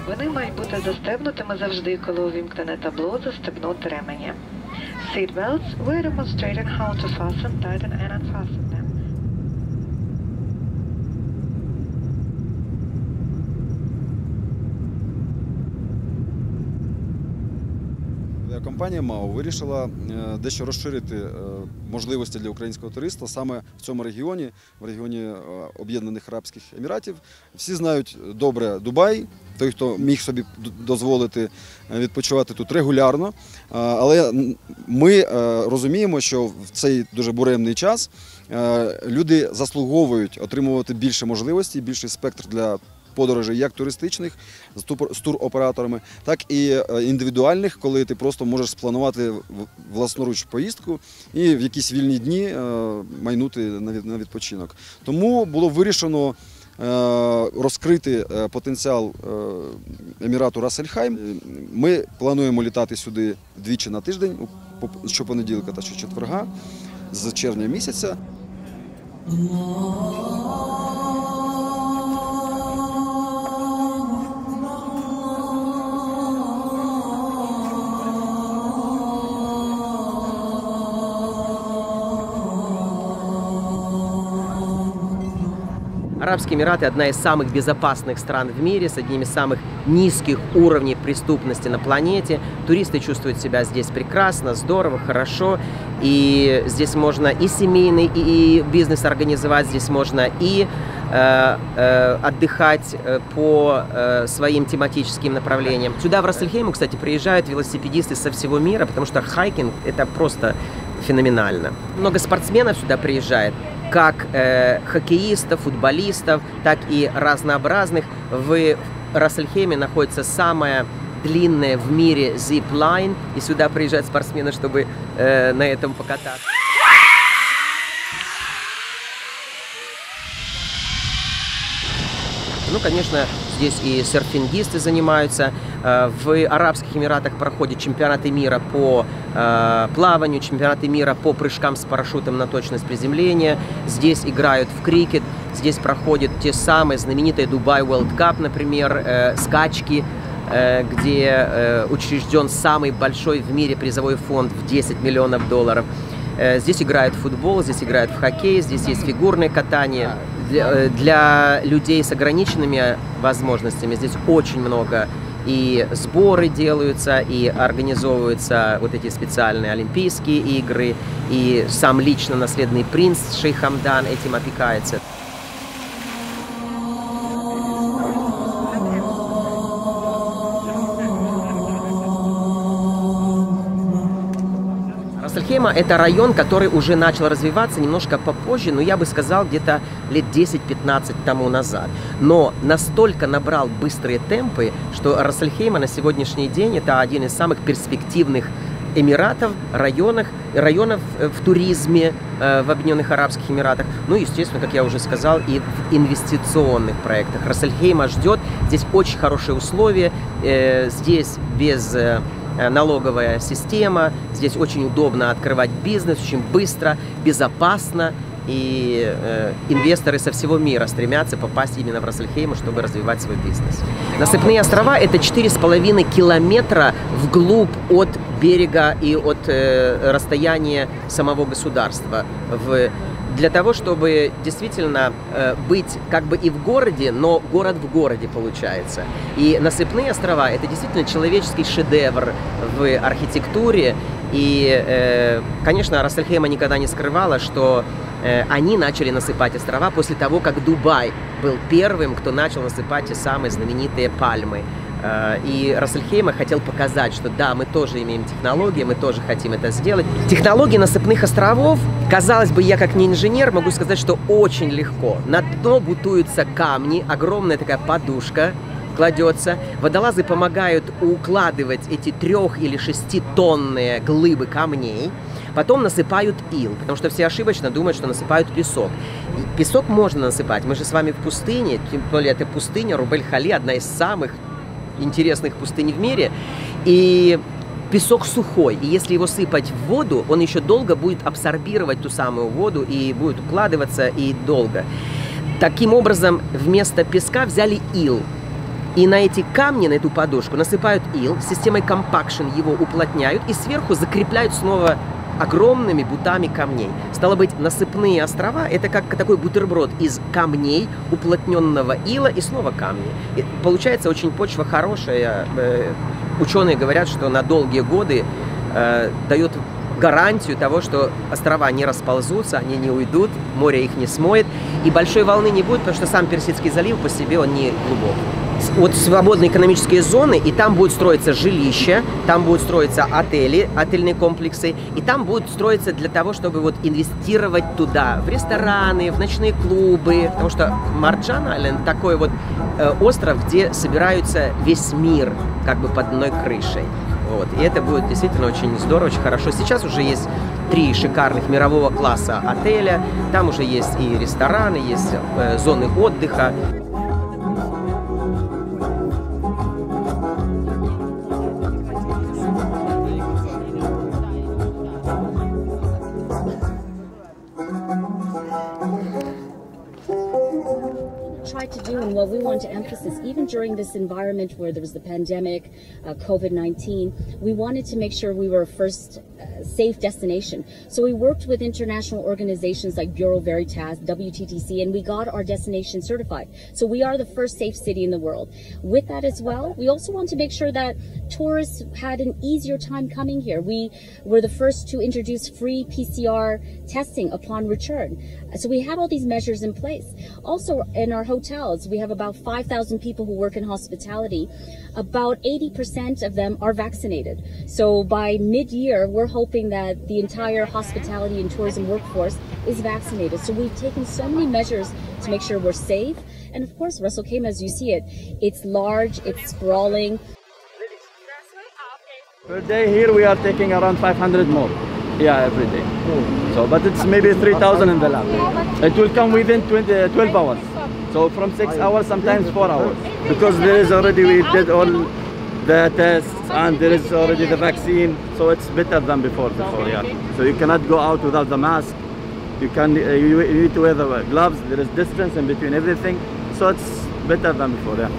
Вони мають бути застебнутими завжди, коли увімкнене табло «Застебнути ремені». Seatbelts, we're demonstrating how to fasten, tighten and unfasten them. Компанія МАУ вирішила дещо розширити можливості для українського туриста саме в цьому регіоні, в регіоні Об'єднаних Арабських Еміратів. Всі знають добре Дубай, той, хто міг собі дозволити відпочивати тут регулярно. Але ми розуміємо, що в цей дуже буремний час люди заслуговують отримувати більше можливостей, більший спектр для подорожей як туристичних з туроператорами, так і індивідуальних, коли ти просто можеш спланувати власноруч поїздку і в якісь вільні дні майнути на відпочинок. Тому було вирішено розкрити потенціал Емірату Рас-Ель-Хайм. Ми плануємо літати сюди двічі на тиждень, щопонеділка та щочетверга, з червня місяця. Арабские Эмираты – одна из самых безопасных стран в мире, с одним из самых низких уровней преступности на планете. Туристы чувствуют себя здесь прекрасно, здорово, хорошо. И здесь можно и семейный, и бизнес организовать, здесь можно и отдыхать по своим тематическим направлениям. Сюда, в Рас-Эль-Хейму, кстати, приезжают велосипедисты со всего мира, потому что хайкинг – это просто феноменально. Много спортсменов сюда приезжает, как хоккеистов, футболистов, так и разнообразных. В Рас-Эль-Хейме находится самая длинная в мире zip-line, и сюда приезжают спортсмены, чтобы на этом покататься. Ну, конечно, здесь и серфингисты занимаются. В Арабских Эмиратах проходят чемпионаты мира по плаванию, чемпионаты мира по прыжкам с парашютом на точность приземления. Здесь играют в крикет. Здесь проходят те самые знаменитые Dubai World Cup, например, скачки, где учрежден самый большой в мире призовой фонд в $10 миллионов. Здесь играют в футбол, здесь играют в хоккей, здесь есть фигурное катание. Для людей с ограниченными возможностями здесь очень много и сборы делаются, и организовываются вот эти специальные олимпийские игры, и сам лично наследный принц шейх Хамдан этим опекается. Рас-Эль-Хейма – это район, который уже начал развиваться немножко попозже, но я бы сказал, где-то лет 10-15 тому назад. Но настолько набрал быстрые темпы, что Рас-Эль-Хейма на сегодняшний день – это один из самых перспективных эмиратов, районов в туризме в Объединенных Арабских Эмиратах. Ну, естественно, как я уже сказал, и в инвестиционных проектах. Рас-Эль-Хейма ждет, здесь очень хорошие условия, здесь без налоговая система, здесь очень удобно открывать бизнес, очень быстро, безопасно, и инвесторы со всего мира стремятся попасть именно в Рас-Эль-Хейму, чтобы развивать свой бизнес. Насыпные острова – это 4,5 километра вглубь от берега и от расстояния самого государства. Для того, чтобы действительно быть как бы и в городе, но город в городе получается. И насыпные острова – это действительно человеческий шедевр в архитектуре. И, конечно, Рас-Эль-Хейма никогда не скрывала, что они начали насыпать острова после того, как Дубай был первым, кто начал насыпать те самые знаменитые пальмы. И Рас-Эль-Хейма хотел показать, что да, мы тоже имеем технологии, мы тоже хотим это сделать. Технологии насыпных островов, казалось бы, я как не инженер могу сказать, что очень легко. На дно бутуются камни, огромная такая подушка кладется. Водолазы помогают укладывать эти 3- или 6-тонные глыбы камней. Потом насыпают ил, потому что все ошибочно думают, что насыпают песок. И песок можно насыпать. Мы же с вами в пустыне, тем более это пустыня Руб-эль-Хали, одна из самых интересных пустынь в мире. И песок сухой, и если его сыпать в воду, он еще долго будет абсорбировать ту самую воду и будет укладываться и долго. Таким образом, вместо песка взяли ил. И на эти камни, на эту подушку насыпают ил, системой компакшн его уплотняют и сверху закрепляют снова огромными бутами камней. Стало быть, насыпные острова – это как такой бутерброд из камней, уплотненного ила и снова камни. И получается очень почва хорошая. Ученые говорят, что на долгие годы дает гарантию того, что острова не расползутся, они не уйдут, море их не смоет, и большой волны не будет, потому что сам Персидский залив по себе он не глубок. Вот свободные экономические зоны, и там будут строиться жилища, там будут строиться отели, отельные комплексы, и там будут строиться для того, чтобы вот инвестировать туда, в рестораны, в ночные клубы, потому что Марджан-Айленд такой вот остров, где собираются весь мир как бы под одной крышей. Вот. И это будет действительно очень здорово, очень хорошо. Сейчас уже есть 3 шикарных мирового класса отеля, там уже есть и рестораны, есть зоны отдыха. To do and what we want to emphasize, even during this environment where there was the pandemic, COVID-19, we wanted to make sure we were a first safe destination. So we worked with international organizations like Bureau Veritas, WTTC, and we got our destination certified. So we are the first safe city in the world. With that as well, we also want to make sure that tourists had an easier time coming here. We were the first to introduce free PCR testing upon return. So we had all these measures in place. Also in our hotels, we have about 5,000 people who work in hospitality. About 80% of them are vaccinated. So by mid-year, we're hoping that the entire hospitality and tourism workforce is vaccinated. So we've taken so many measures to make sure we're safe. And of course, Ras Al Khaimah, as you see it, it's large, it's sprawling. Per day here we are taking around 500 more. Yeah, every day. So, but it's maybe 3,000 in the lab. It will come within 12 hours. So from 6 hours, sometimes 4 hours. Because there is already, we did all the tests and there is already the vaccine. So it's better than before, yeah. So you cannot go out without the mask. You need to wear the gloves. There is distance in between everything. So it's better than before, yeah.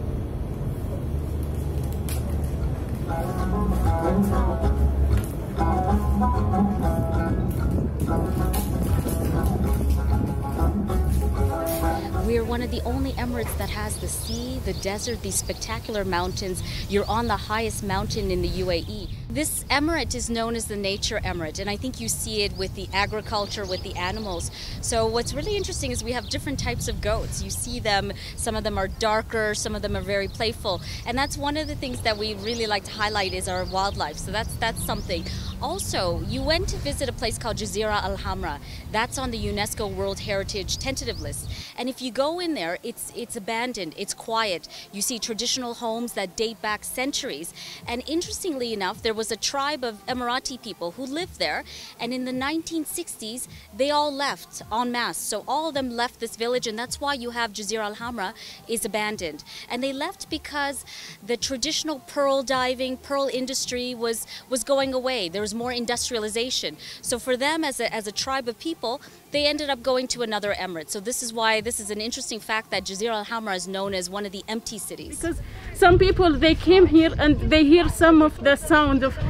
We're one of the only Emirates that has the sea, the desert, these spectacular mountains. You're on the highest mountain in the UAE. This emirate is known as the Nature Emirate, and I think you see it with the agriculture, with the animals. So what's really interesting is we have different types of goats. You see them, some of them are darker, some of them are very playful, and that's one of the things that we really like to highlight is our wildlife. So that's something. Also, you went to visit a place called Jazira Al Hamra. That's on the UNESCO World Heritage tentative list. And if you go in there, it's abandoned, it's quiet. You see traditional homes that date back centuries. And interestingly enough, there was a tribe of Emirati people who lived there, and in the 1960s, they all left en masse. So all of them left this village, and that's why you have Jazira Al Hamra is abandoned. And they left because the traditional pearl diving, pearl industry was going away. There was more industrialization. So for them as a tribe of people, they ended up going to another emirate. So this is why this is an interesting fact that Jazira Al Hamra is known as one of the empty cities. Because some people, they came here and they hear some of the sound of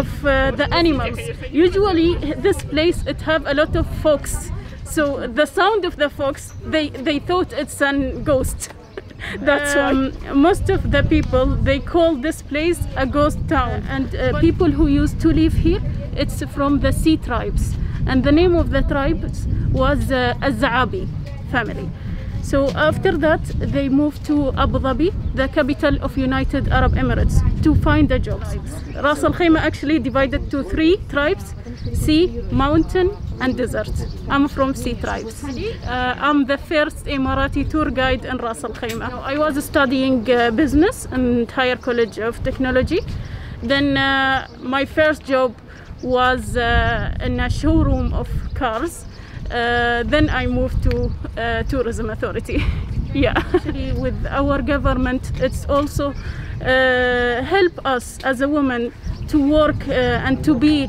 the animals. Usually this place, it have a lot of fox. So the sound of the fox, they thought it's a ghost. That's why most of the people, they call this place a ghost town. And people who used to live here, it's from the sea tribes. And the name of the tribes was Al-Za'abi family. So after that, they moved to Abu Dhabi, the capital of United Arab Emirates, to find a job. Ras Al Khaimah actually divided to 3 tribes: sea, mountain, and desert. I'm from sea tribes. I'm the first Emirati tour guide in Ras Al Khaimah. I was studying business in Higher College of Technology. Then my first job was in a showroom of cars. Then I moved to Tourism Authority. Yeah, actually with our government, it's also help us as a woman to work and to be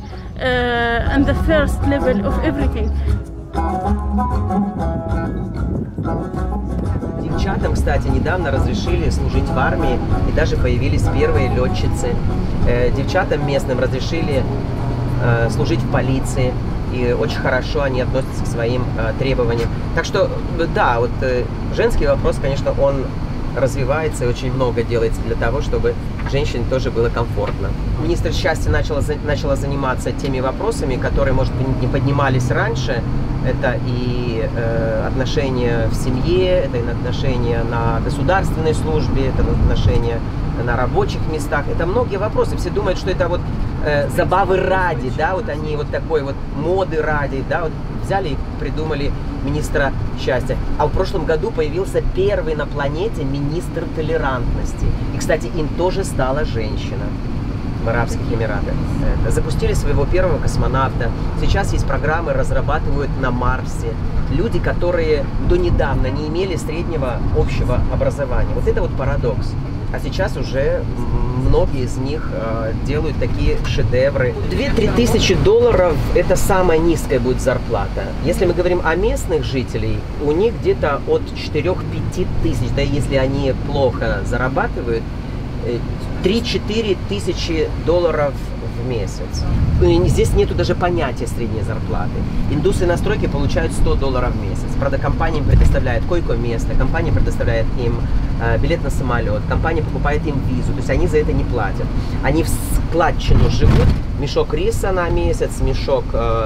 on the first level of everything. Девчатам, кстати, недавно разрешили служить в армии, и даже появились первые летчицы. Девчатам местным разрешили служить в полиции, и очень хорошо они относятся к своим требованиям. Так что, да, вот женский вопрос, конечно, он развивается, и очень много делается для того, чтобы женщине тоже было комфортно. Министр счастья начала заниматься теми вопросами, которые, может быть, не поднимались раньше. Это и отношения в семье, это и отношения на государственной службе, это отношения на рабочих местах. Это многие вопросы. Все думают, что это вот забавы ради, да, вот они вот такой вот моды ради, да, вот взяли и придумали министра счастья. А в прошлом году появился первый на планете министр толерантности. И, кстати, им тоже стала женщина в Арабских Эмиратах. Запустили своего первого космонавта. Сейчас есть программы, разрабатывают на Марсе. Люди, которые до недавно не имели среднего общего образования. Вот это вот парадокс. А сейчас уже многие из них делают такие шедевры. 2-3 тысячи долларов – это самая низкая будет зарплата. Если мы говорим о местных жителей, у них где-то от 4-5 тысяч, да если они плохо зарабатывают, 3-4 тысячи долларов в месяц. Здесь нету даже понятия средней зарплаты. Индусы на стройке получают 100 долларов в месяц. Правда, компания им предоставляет койко-место, компания предоставляет им билет на самолет, компания покупает им визу, то есть они за это не платят. Они в складчину живут, мешок риса на месяц, мешок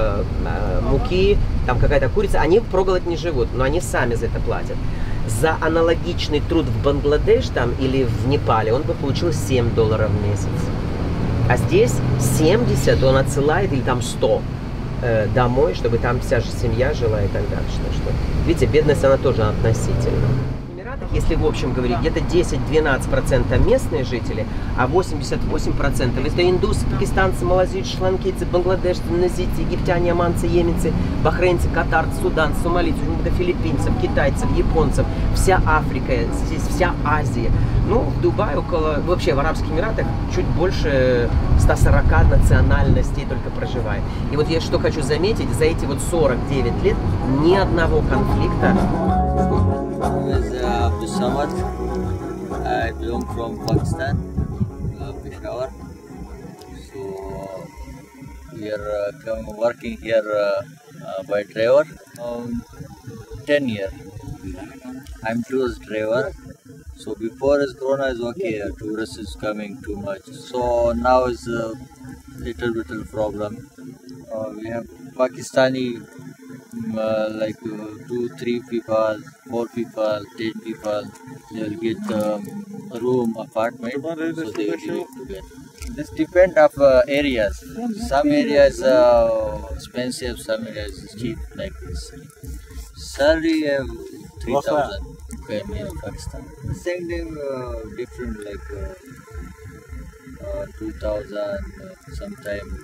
муки, там какая-то курица, они впроголодь не живут, но они сами за это платят. За аналогичный труд в Бангладеш там или в Непале он бы получил 7 долларов в месяц. А здесь 70 он отсылает, или там 100 домой, чтобы там вся же семья жила и так дальше. Так что, видите, бедность она тоже относительна. В Эмиратах, если в общем говорить, где-то 10-12% местные жители, а 88% это индусы, пакистанцы, малазийцы, шри-ланкийцы, бангладешцы, индонезийцы, египтяне, оманцы, йеменцы, бахрейнцы, катарцы, суданцы, сомалийцы, филиппинцев, китайцев, японцев, вся Африка, здесь вся Азия. Ну, в Дубае вообще в Арабских Эмиратах чуть больше 140 национальностей только проживает. И вот я что хочу заметить, за эти вот 49 лет ни одного конфликта. I belong from Pakistan, Peshawar. So we are working here by driver 10 years. I'm tourist driver. So before is Corona is okay, tourists is coming too much. So now is a little problem. We have Pakistani like 2-3 people, 4 people, 10 people. They will get a room, apartment, so they will live together. This depends of areas. Some areas expensive, some areas cheap like this. Salary 3,000. In Pakistan. Same thing, different like 2,000, sometime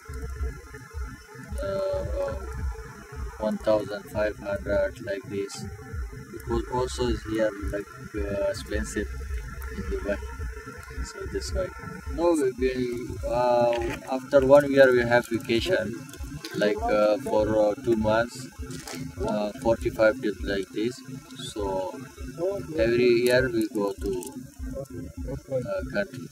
1,500 like this. Because also here like expensive in Dubai, so that's why. No, after 1 year we have vacation, like for 2 months, 45 days like this. So every year we go to country.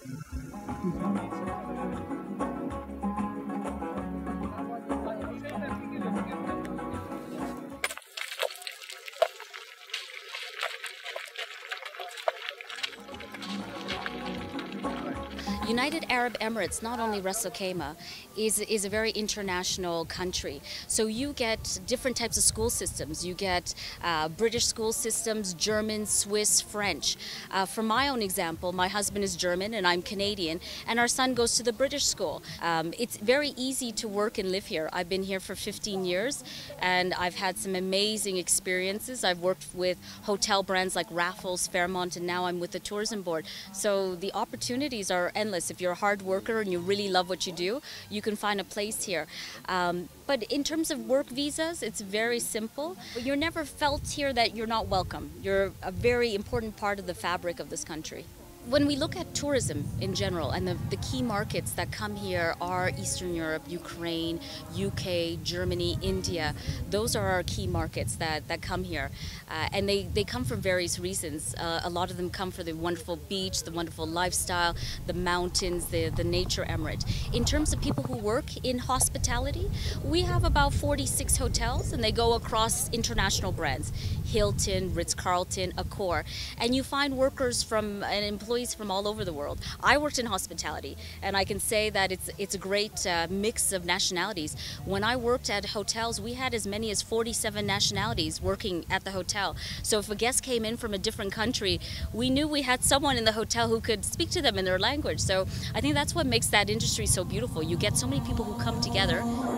United Arab Emirates, not only Ras Al Khaimah, is a very international country. So you get different types of school systems. You get British school systems, German, Swiss, French. For my own example, my husband is German and I'm Canadian, and our son goes to the British school. It's very easy to work and live here. I've been here for 15 years and I've had some amazing experiences. I've worked with hotel brands like Raffles, Fairmont, and now I'm with the tourism board. So the opportunities are endless. If you're a hard worker and you really love what you do, you can find a place here. But in terms of work visas, it's very simple. You're never felt here that you're not welcome. You're a very important part of the fabric of this country. When we look at tourism in general, and the key markets that come here are Eastern Europe, Ukraine, UK, Germany, India. Those are our key markets that come here. And they come for various reasons. A lot of them come for the wonderful beach, the wonderful lifestyle, the mountains, the nature emirate. In terms of people who work in hospitality, we have about 46 hotels, and they go across international brands. Hilton, Ritz-Carlton, Accor. And you find workers and employees from all over the world. I worked in hospitality, and I can say that it's a great mix of nationalities. When I worked at hotels, we had as many as 47 nationalities working at the hotel. So if a guest came in from a different country, we knew we had someone in the hotel who could speak to them in their language. So I think that's what makes that industry so beautiful. You get so many people who come together